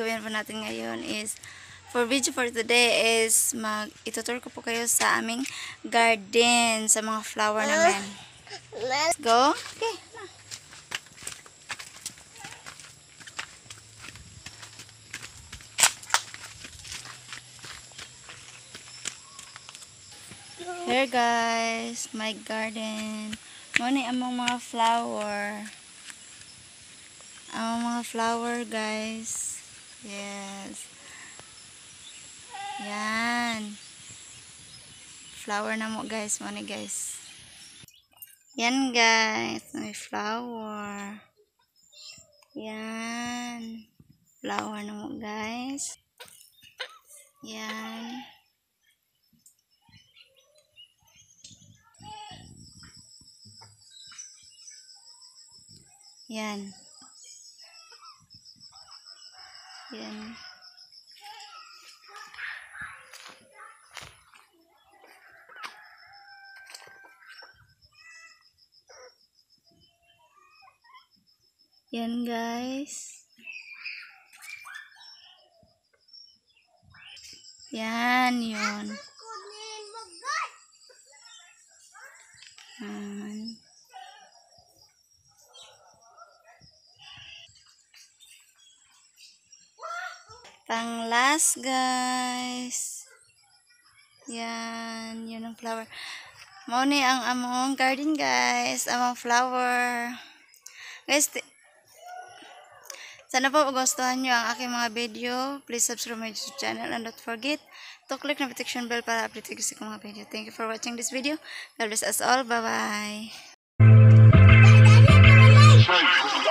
gagawin po natin ngayon is, for video for today is, itutur ko po kayo sa aming garden, sa mga flower namin. Let's go. Okay. Here guys, my garden. Muna among mga flower. Ang mga flower guys. Yes. Yan. Flower na mo guys. Muna guys. Yan guys. May flower. Yan. Flower na mo guys. Yan. Yan. Yan. Yan guys. Yan yun. Yan. Pang last guys. Yan. Yun ang flower. Mauni ang among garden guys. Among flower. Guys, sana po magustuhan nyo ang aking mga video. Please subscribe my YouTube channel and don't forget to click notification bell para update ko sa mga video. Thank you for watching this video. God bless us all. Bye-bye.